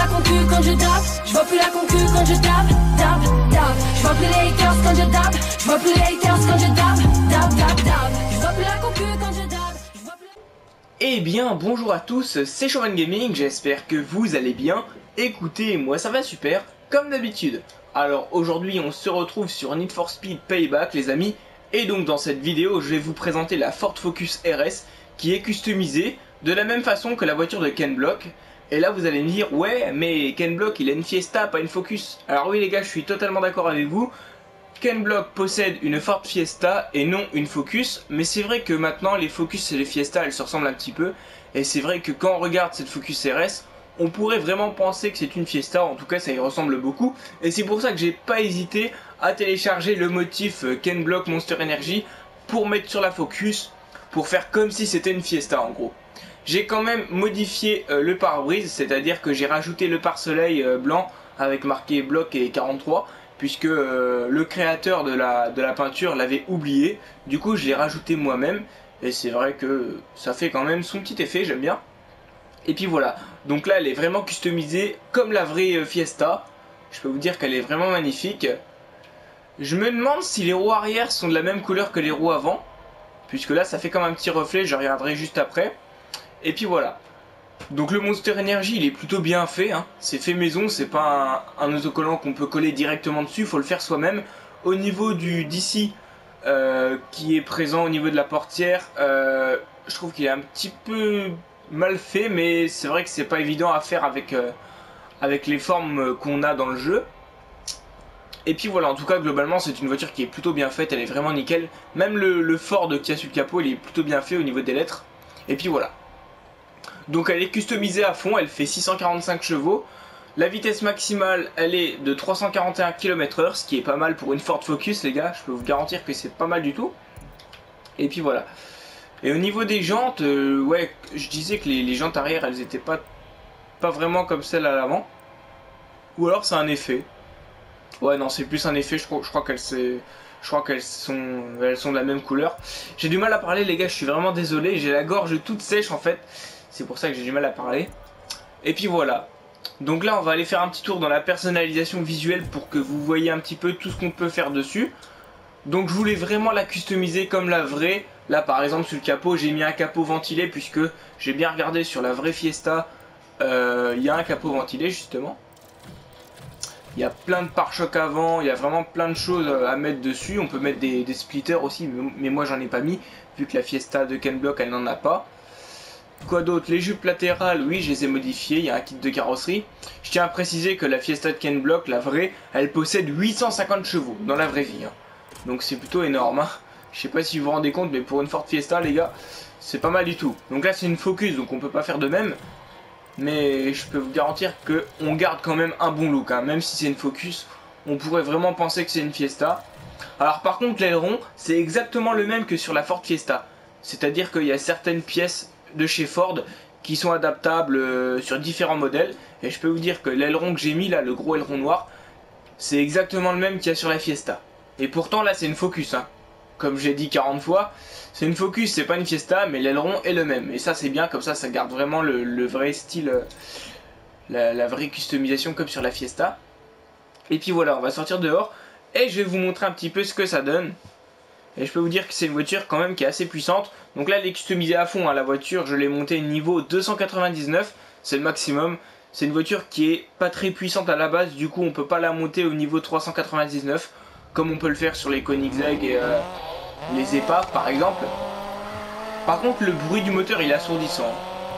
la concu quand je tape. Je vois plus la concu quand je tape. Je vois plus les haters quand je tape. Je vois plus les haters quand je tape. Je vois plus la concu quand je tape. Eh bien bonjour à tous, c'est Shovan Gaming, j'espère que vous allez bien. Écoutez, moi ça va super, comme d'habitude. Alors aujourd'hui on se retrouve sur Need for Speed Payback les amis. Et donc dans cette vidéo je vais vous présenter la Ford Focus RS qui est customisée de la même façon que la voiture de Ken Block. Et là vous allez me dire, ouais mais Ken Block il a une Fiesta pas une Focus. Alors oui les gars, je suis totalement d'accord avec vous. Ken Block possède une Ford Fiesta et non une Focus, mais c'est vrai que maintenant les Focus et les Fiesta elles se ressemblent un petit peu, et c'est vrai que quand on regarde cette Focus RS, on pourrait vraiment penser que c'est une Fiesta, en tout cas ça y ressemble beaucoup, et c'est pour ça que j'ai pas hésité à télécharger le motif Ken Block Monster Energy pour mettre sur la Focus, pour faire comme si c'était une Fiesta en gros. J'ai quand même modifié le pare-brise, c'est-à-dire que j'ai rajouté le pare-soleil blanc avec marqué Block et 43, puisque le créateur de la peinture l'avait oublié. Du coup je l'ai rajouté moi-même et c'est vrai que ça fait quand même son petit effet, j'aime bien. Et puis voilà, donc là elle est vraiment customisée comme la vraie Fiesta. Je peux vous dire qu'elle est vraiment magnifique. Je me demande si les roues arrière sont de la même couleur que les roues avant, puisque là ça fait comme un petit reflet, je regarderai juste après. Et puis voilà. Donc le Monster Energy il est plutôt bien fait, hein. C'est fait maison, c'est pas un autocollant qu'on peut coller directement dessus, il faut le faire soi-même. Au niveau du DC qui est présent au niveau de la portière, je trouve qu'il est un petit peu mal fait, mais c'est vrai que c'est pas évident à faire avec les formes qu'on a dans le jeu. Et puis voilà, en tout cas globalement c'est une voiture qui est plutôt bien faite, elle est vraiment nickel. Même le Ford qui a sur le capot il est plutôt bien fait au niveau des lettres. Et puis voilà. Donc elle est customisée à fond, elle fait 645 chevaux. La vitesse maximale, elle est de 341 km/h, ce qui est pas mal pour une Ford Focus les gars, je peux vous garantir que c'est pas mal du tout. Et puis voilà. Et au niveau des jantes, ouais, je disais que les jantes arrière, elles étaient pas vraiment comme celles à l'avant. Ou alors c'est un effet. Ouais non, c'est plus un effet, je crois qu'elles sont de la même couleur. J'ai du mal à parler les gars, je suis vraiment désolé, j'ai la gorge toute sèche en fait. C'est pour ça que j'ai du mal à parler. Et puis voilà. Donc là on va aller faire un petit tour dans la personnalisation visuelle pour que vous voyez un petit peu tout ce qu'on peut faire dessus. Donc je voulais vraiment la customiser comme la vraie. Là par exemple sur le capot j'ai mis un capot ventilé, puisque j'ai bien regardé sur la vraie Fiesta. Il y a un capot ventilé justement. Il y a plein de pare-chocs avant, il y a vraiment plein de choses à mettre dessus. On peut mettre des splitters aussi, mais moi j'en ai pas mis, vu que la Fiesta de Ken Block elle n'en a pas. Quoi d'autre? Les jupes latérales, oui, je les ai modifiées, il y a un kit de carrosserie. Je tiens à préciser que la Fiesta de Ken Block, la vraie, elle possède 850 chevaux dans la vraie vie. Hein. Donc c'est plutôt énorme. Hein. Je sais pas si vous vous rendez compte, mais pour une Ford Fiesta, les gars, c'est pas mal du tout. Donc là, c'est une Focus, donc on peut pas faire de même. Mais je peux vous garantir qu'on garde quand même un bon look. Hein. Même si c'est une Focus, on pourrait vraiment penser que c'est une Fiesta. Alors par contre, l'aileron, c'est exactement le même que sur la Ford Fiesta. C'est-à-dire qu'il y a certaines pièces de chez Ford qui sont adaptables sur différents modèles, et je peux vous dire que l'aileron que j'ai mis là, le gros aileron noir, c'est exactement le même qu'il y a sur la Fiesta. Et pourtant là c'est une Focus, hein. Comme j'ai dit 40 fois, c'est une Focus, c'est pas une Fiesta, mais l'aileron est le même, et ça c'est bien, comme ça garde vraiment le vrai style, la vraie customisation comme sur la Fiesta. Et puis voilà, on va sortir dehors et je vais vous montrer un petit peu ce que ça donne. Et je peux vous dire que c'est une voiture quand même qui est assez puissante. Donc là elle est customisée à fond, hein. La voiture je l'ai montée niveau 299, c'est le maximum. C'est une voiture qui est pas très puissante à la base, du coup on peut pas la monter au niveau 399 comme on peut le faire sur les Koenigsegg et les épaves par exemple. Par contre le bruit du moteur il est assourdissant.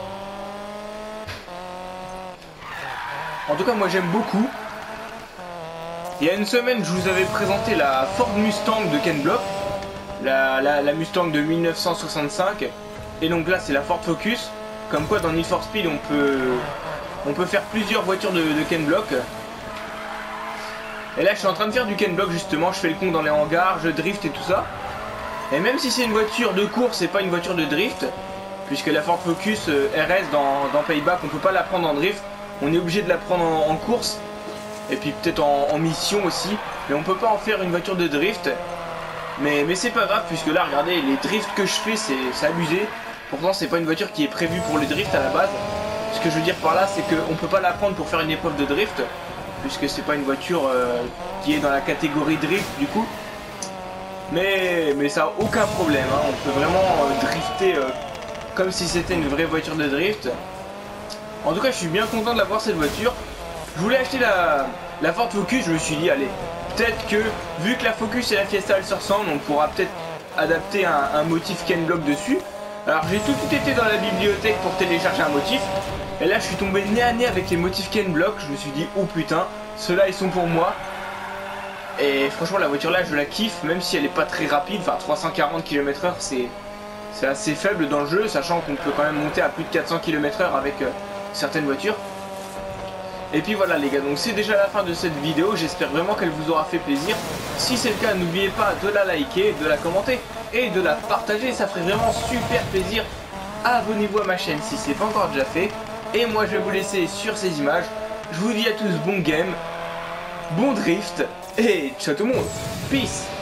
En tout cas moi j'aime beaucoup. Il y a une semaine je vous avais présenté la Ford Mustang de Ken Block. La Mustang de 1965, et donc là c'est la Ford Focus. Comme quoi dans Need for Speed on peut faire plusieurs voitures de Ken Block. Et là je suis en train de faire du Ken Block justement, je fais le con dans les hangars, je drift et tout ça. Et même si c'est une voiture de course et pas une voiture de drift, puisque la Ford Focus RS dans Payback on peut pas la prendre en drift, on est obligé de la prendre en course, et puis peut-être en mission aussi, mais on peut pas en faire une voiture de drift. Mais c'est pas grave, puisque là regardez les drifts que je fais c'est abusé. Pourtant c'est pas une voiture qui est prévue pour les drifts à la base. Ce que je veux dire par là, c'est qu'on peut pas la prendre pour faire une épreuve de drift, puisque c'est pas une voiture qui est dans la catégorie drift du coup. Mais ça a aucun problème, hein. On peut vraiment drifter comme si c'était une vraie voiture de drift. En tout cas, je suis bien content de l'avoir cette voiture. Je voulais acheter la Ford Focus, je me suis dit, allez, peut-être que vu que la Focus et la Fiesta elles se ressemblent, on pourra peut-être adapter un motif Ken Block dessus. Alors j'ai tout été dans la bibliothèque pour télécharger un motif. Et là je suis tombé nez à nez avec les motifs Ken Block. Je me suis dit, oh putain, ceux-là ils sont pour moi. Et franchement la voiture là je la kiffe, même si elle est pas très rapide. Enfin 340 km/h c'est assez faible dans le jeu, sachant qu'on peut quand même monter à plus de 400 km/h avec certaines voitures. Et puis voilà les gars, donc c'est déjà la fin de cette vidéo, j'espère vraiment qu'elle vous aura fait plaisir. Si c'est le cas, n'oubliez pas de la liker, de la commenter et de la partager, ça ferait vraiment super plaisir. Abonnez-vous à ma chaîne si c'est pas encore déjà fait. Et moi je vais vous laisser sur ces images. Je vous dis à tous bon game, bon drift et ciao tout le monde, peace.